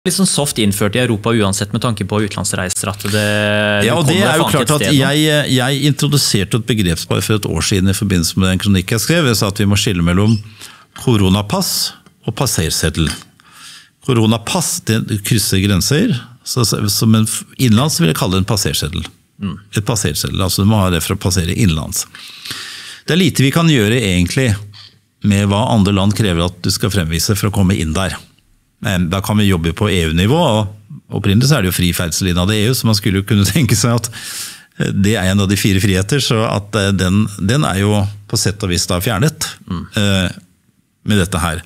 litt sånn soft innført i Europa uansett med tanke på utenlandsreiser. At det og det jo klart at jeg introduserte et begrep bare for et år siden i forbindelse med den kronikk jeg skrev. Jeg sa at vi må skille mellom koronapass og passerseddel. Koronapass, det krysser grenser, som en innenlands vil jeg kalle det en passerseddel. Et passerseddel, altså du må ha det for å passere innenlands. Det lite vi kan gjøre egentlig med hva andre land krever at du skal fremvise for å komme inn der. Da kan vi jobbe på EU-nivå, og opprinnelig så det jo fri ferdsel innad i EU, så man skulle jo kunne tenke seg at det en av de 4 friheter, så at den jo på sett og vis da fjernet med dette her.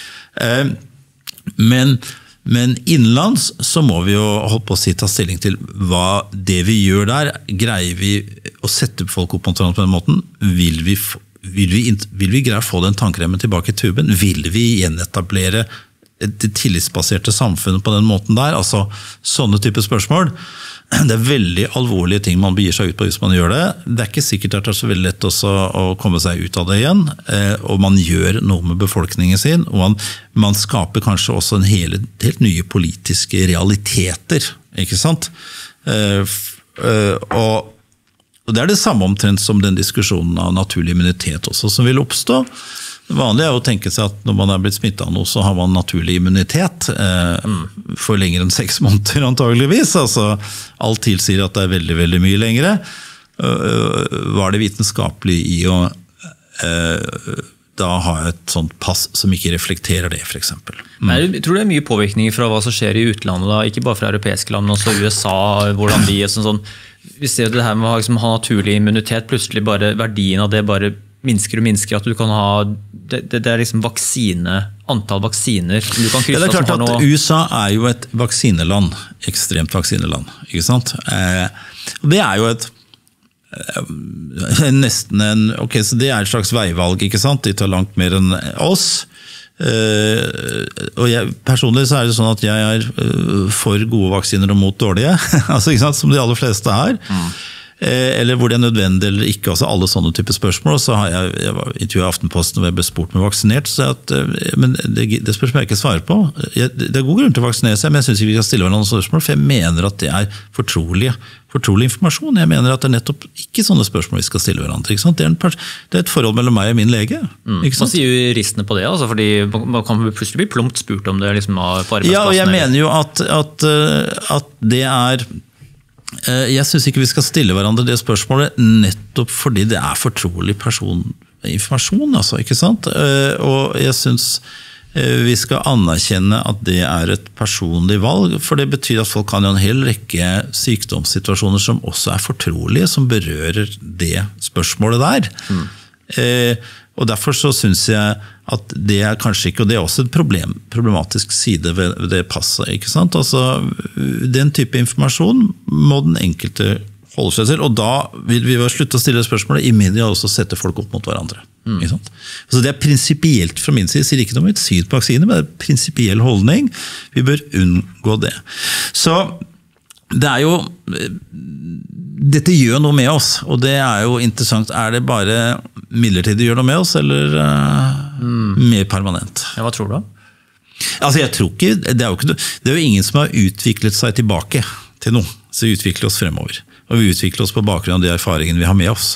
Men innenlands så må vi jo holde på å ta stilling til hva det vi gjør der, greier vi å sette folk opp på den måten, vil vi greie å få den tankremmen tilbake i tuben, vil vi gjenetablere det tillitsbaserte samfunnet på den måten der, altså sånne type spørsmål. Det veldig alvorlige ting man begir seg ut på hvis man gjør det. Det ikke sikkert at det så veldig lett også å komme seg ut av det igjen, og man gjør noe med befolkningen sin, og man skaper kanskje også en helt nye politiske realiteter, ikke sant? Og det det samme omtrent som den diskusjonen av naturlig immunitet også som vil oppstå. Det vanlige å tenke seg at når man blitt smittet av noe, så har man naturlig immunitet for lenger enn 6 måneder antageligvis. Altså, alt tilsier at det veldig, veldig mye lengre. Var det vitenskapelig i å da ha et sånt pass som ikke reflekterer det, for eksempel? Jeg tror det mye påvirkninger fra hva som skjer i utlandet, da. Ikke bare fra europeiske land, men også USA, hvordan de sånn. Vi ser det her med å ha naturlig immunitet, plutselig bare verdien av det bare minsker og minsker, at du kan ha det liksom antall vaksiner du kan krysse. Det klart at USA jo et vaksineland, ekstremt vaksineland, ikke sant? Og det jo et nesten ok, så det et slags veivalg, ikke sant? De tar langt mer enn oss. Og personlig så det sånn at jeg for gode vaksiner og mot dårlige, altså, ikke sant? Som de aller fleste eller hvor det nødvendig eller ikke, altså alle sånne typer spørsmål. Så har jeg intervjuet i Aftenposten hvor jeg ble spurt med vaksinert, så men det spørsmålet jeg ikke svarer på. Det god grunn til å vaksinere seg, men jeg synes ikke vi skal stille hverandre spørsmål, for jeg mener at det fortrolig informasjon. Jeg mener at det nettopp ikke sånne spørsmål vi skal stille hverandre. Ikke sant? Det et forhold mellom meg og min lege. Ikke sant? Hva sier jo juristene på det? Altså, fordi man kan plutselig bli plumpt spurt om det liksom, på arbeidsplassen. Ja, og jeg mener jo at det jeg synes ikke vi skal stille hverandre det spørsmålet nettopp fordi det fortrolig personinformasjon, altså, ikke sant? Og jeg synes vi skal anerkjenne at det et personlig valg, for det betyr at folk kan ha en hel rekke sykdomssituasjoner som også fortrolige, som berører det spørsmålet der. Og derfor så synes jeg at det kanskje ikke, og det også et problematisk side ved det passet, ikke sant? Altså, den type informasjon må den enkelte holde seg til, og da vil vi slutte å stille spørsmålet i media og også sette folk opp mot hverandre. Ikke sant? Så det prinsipielt fra min side, sier ikke noe om et syn på vaksine, men det en prinsipiell holdning. Vi bør unngå det. Så det jo dette gjør noe med oss, og det jo interessant. Det bare midlertidig gjør noe med oss, eller mer permanent? Ja, hva tror du? Altså, jeg tror ikke, det jo ingen som har utviklet seg tilbake til noe, så vi utvikler oss fremover. Og vi utvikler oss på bakgrunn av de erfaringene vi har med oss.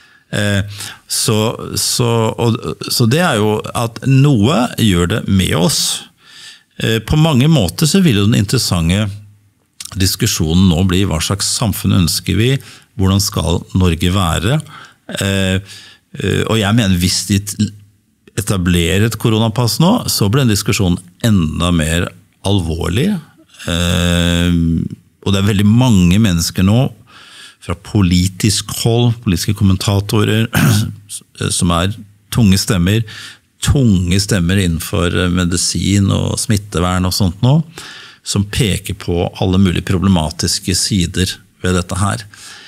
Så det jo at noe gjør det med oss. På mange måter så vil jo den interessante diskusjonen nå bli hva slags samfunn ønsker vi, hvordan skal Norge være, og jeg mener hvis de etablerer et koronapass nå, så blir en diskusjon enda mer alvorlig, og det veldig mange mennesker nå fra politisk hold, politiske kommentatorer som tunge stemmer innenfor medisin og smittevern og sånt nå, som peker på alle mulige problematiske sider ved dette her.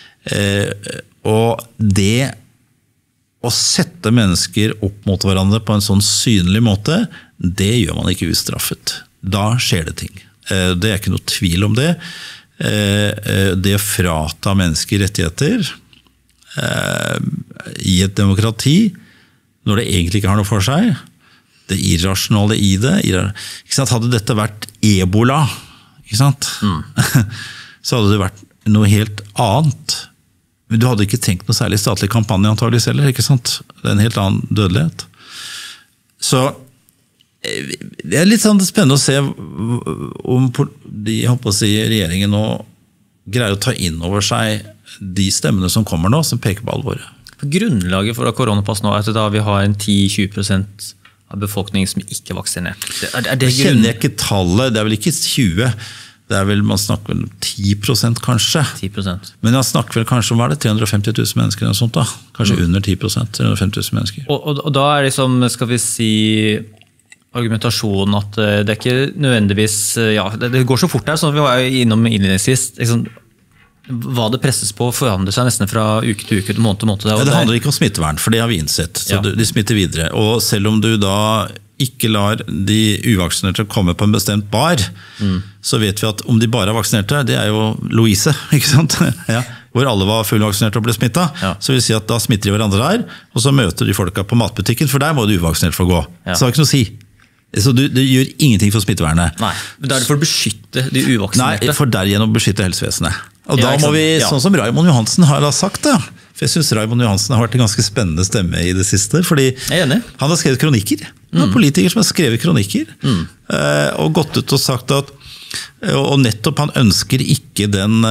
Og det å sette mennesker opp mot hverandre på en sånn synlig måte, det gjør man ikke ustraffet. Da skjer det ting. Det ikke noe tvil om det. Det å frata mennesker rettigheter i et demokrati, når det egentlig ikke har noe for seg, det irrasjonale i det. Ikke sant? Hadde dette vært Ebola, ikke sant? Så hadde det vært noe helt annet. Men du hadde ikke tenkt noe særlig statlig kampanje antageligvis heller, ikke sant? Det en helt annen dødelighet. Så det litt sånn spennende å se om jeg håper å si, regjeringen nå greier å ta inn over seg de stemmene som kommer nå, som peker på alvoret. Grunnlaget for koronapass nå er at da vi har en 10-20% av befolkningen som ikke er vaksinert. Jeg kjenner ikke tallet, det vel ikke 20, det vel, man snakker vel 10% kanskje. 10%. Men man snakker vel kanskje om, 350 000 mennesker eller noe sånt da? Kanskje under 10%, 350 000 mennesker. Og da liksom, skal vi si, argumentasjonen at det ikke nødvendigvis, det går så fort her, som vi var innom innledningsvis, liksom, hva det presses på forandrer seg nesten fra uke til uke, måned til måned. Det handler ikke om smittevern, for det har vi innsett. Så de smitter videre. Og selv om du da ikke lar de uvaksinerte komme på en bestemt bar, så vet vi at om de bare er vaksinerte, det er jo Louise, ikke sant? Ja. Hvor alle var fullvaksinerte og ble smittet. Ja. Så vil si at da smitter de hverandre der, og så møter de folka på matbutikken, for der må du uvaksinert for å gå. Ja. Så det har ikke noe å si. Så du gjør ingenting for smittevernet. Nei, men da er det for å beskytte de uvaksinerte. Nei, for derigjennom å beskytte helsevesenet. Og da må vi, sånn som Raymond Johansen har sagt det, for jeg synes Raymond Johansen har vært en ganske spennende stemme i det siste, fordi han har skrevet kronikker. Han er politiker som har skrevet kronikker, og gått ut og sagt at, og nettopp han ønsker ikke den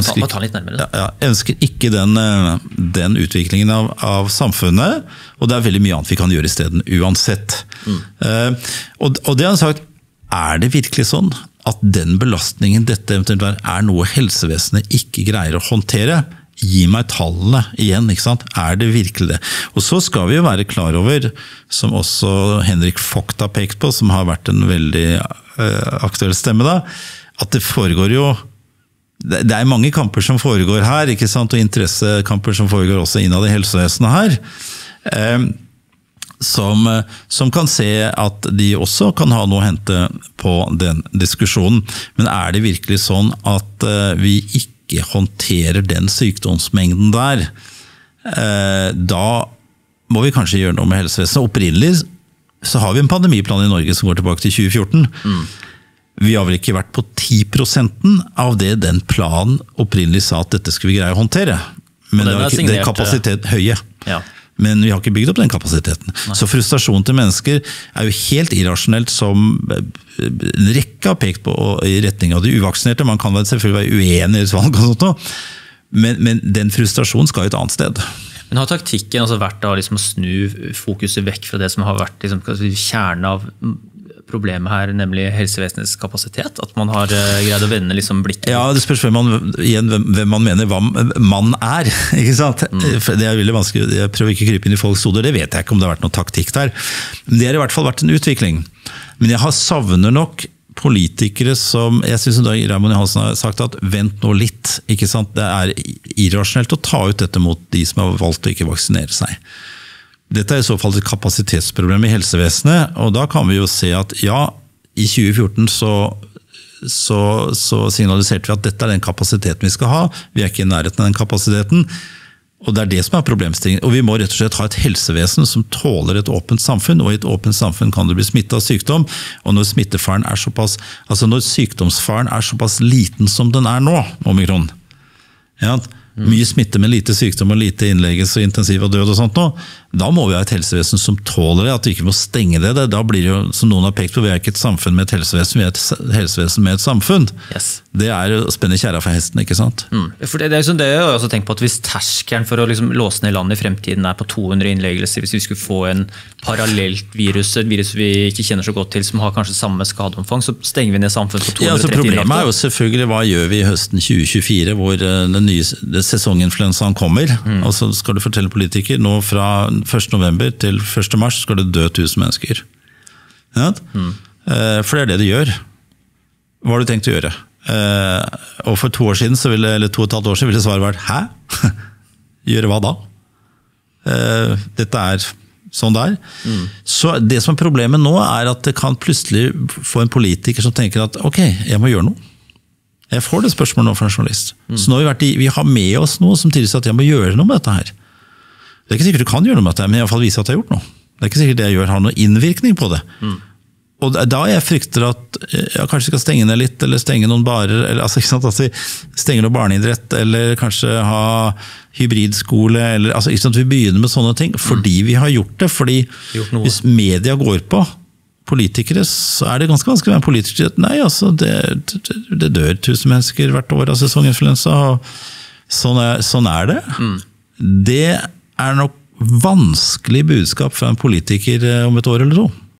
utviklingen av samfunnet, og det er veldig mye annet vi kan gjøre i stedet uansett. Og det har han sagt, er det virkelig sånn at den belastningen dette eventuelt er noe helsevesenet ikke greier å håndtere? Gi meg tallene igjen, ikke sant? Er det virkelig det? Og så skal vi jo være klar over, som også Henrik Vogt har pekt på, som har vært en veldig aktuell stemme da, at det foregår jo, det er mange kamper som foregår her, ikke sant? Og interessekamper som foregår også innad i helsevesenet her, som kan se at de også kan ha noe å hente på den diskusjonen. Men er det virkelig sånn at vi ikke håndterer den sykdomsmengden der? Da må vi kanskje gjøre noe med helsevesenet. Opprinnelig så har vi en pandemiplan i Norge som går tilbake til 2014. Vi har vel ikke vært på 10% av det den planen opprinnelig sa at dette skulle vi greie å håndtere. Men det er kapasitet høye. Ja. Men vi har ikke bygd opp den kapasiteten. Nei. Så frustrasjonen til mennesker er jo helt irrasjonelt, som en rekke har pekt på i retning av de uvaksinerte. Man kan vel selvfølgelig være uenig i et valg og sånt, men den frustrasjonen skal jo et annet sted. Men har taktikken altså vært da liksom å snu fokuset vekk fra det som har vært liksom, kjernen av problemet her, nemlig helsevesenets kapasitet? At man har greid å vende liksom blikket? Ja, det spørs hvem man mener hva man er, ikke sant? Det er veldig vanskelig, jeg prøver ikke å krype inn i folks hoder, det vet jeg ikke om det har vært noe taktikk der. Men det har i hvert fall vært en utvikling. Men jeg har savner nok politikere som, jeg synes da Raymond Johansen har sagt at vent nå litt, ikke sant? Det er irrasjonelt å ta ut dette mot de som har valgt å ikke vaksinere seg. Dette er i så fall et kapasitetsproblem i helsevesenet, og da kan vi jo se at ja, i 2014 så signaliserte vi at dette er den kapasiteten vi skal ha, vi er ikke i nærheten av den kapasiteten, og det er det som er problemstillingen. Og vi må rett og slett ha et helsevesen som tåler et åpent samfunn, og i et åpent samfunn kan det bli smittet av sykdom, og når smittefaren er såpass, altså når sykdomsfaren er såpass liten som den er nå, omikron, ja, mye smitte med lite sykdom og lite innlegges og intensiv og død og sånt nå, da må vi ha et helsevesen som tåler det, at vi ikke må stenge det. Da blir det jo, som noen har pekt på, vi er ikke et samfunn med et helsevesen, vi er et helsevesen med et samfunn. Yes. Det er å spenne kjæra for hesten, ikke sant? For det er jo sånn, det har jeg også tenkt på, at hvis terskelen for å liksom låse ned landet i fremtiden er på 200 innleggelser, hvis vi skulle få en parallelt virus, et virus vi ikke kjenner så godt til, som har kanskje samme skadeomfang, så stenger vi ned samfunn på 230 innleggelser. Ja, så problemet er jo selvfølgelig, hva gjør vi i høsten 2024, hvor den nye sesonginfluensaen kommer, og så skal du fortelle politikere, nå fra 1. november til 1. mars skal det dø 1000 mennesker. Ja? For det er det det gjør. Hva har du tenkt å gjøre? Og for 2 år siden, eller 2,5 år siden, ville svaret vært, hæ? Gjøre hva da? Dette er sånn der. Så det som er problemet nå er at det kan plutselig få en politiker som tenker at ok, jeg må gjøre noe. Jeg får det spørsmålet nå fra en journalist. Så nå har vi har med oss noe som tilsier at jeg må gjøre noe med dette her. Det er ikke sikkert du kan gjøre noe med dette, men i hvert fall vise at jeg har gjort noe. Det ikke sikkert det jeg gjør har noen innvirkning på det. Og da jeg frykter at kanskje skal stenge ned litt, eller stenge noen barer, eller altså, ikke sant, at vi stenger noe barneidrett, eller kanskje ha hybridskole, eller altså, ikke sant, vi begynner med sånne ting, fordi vi har gjort det, fordi hvis media går på politikere, så det ganske vanskelig å være en politiker. Nei, altså, det dør 1000 mennesker hvert år av sesonginfluensa, og sånn det. Det nok vanskelig budskap fra en politiker om et år eller to.